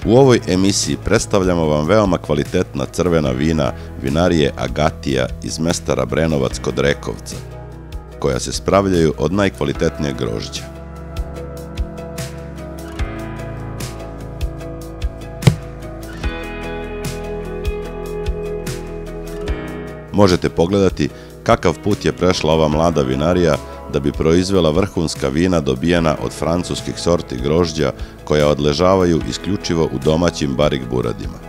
U ovoj emisiji predstavljamo vam veoma kvalitetna crvena vina vinarije Agatija iz mesta Rabrenovac kod Rekovca, koja se spravljaju od najkvalitetnijeg grožđa. Možete pogledati kakav put je prešla ova mlada vinarija da bi proizvela vrhunska vina dobijena od francuskih sorti grožđa koja odležavaju isključivo u domaćim barik buradima.